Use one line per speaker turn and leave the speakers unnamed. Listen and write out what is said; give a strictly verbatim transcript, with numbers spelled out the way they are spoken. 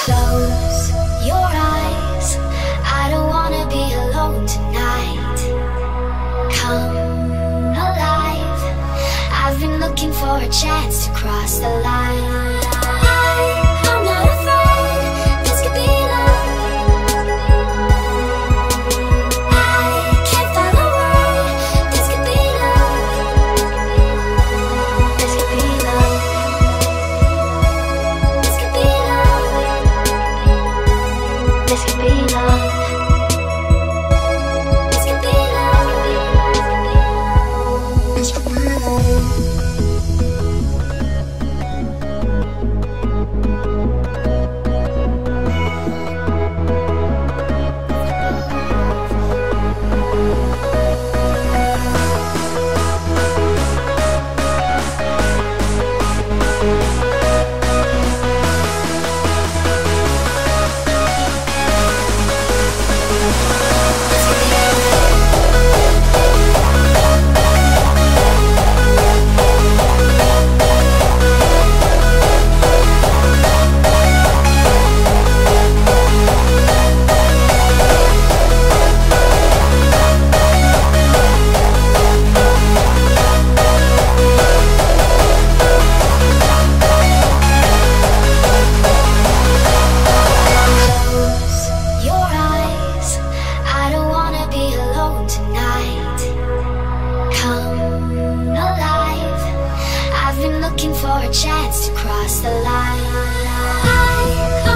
Close your eyes, I don't wanna be alone tonight. Come alive, I've been looking for a chance to cross the line. I'm not afraid, this could be love. I can't find a word, this could be love. This could be love. This could be love. This could be love. This could be love. This could be love. Looking for a chance to cross the line. I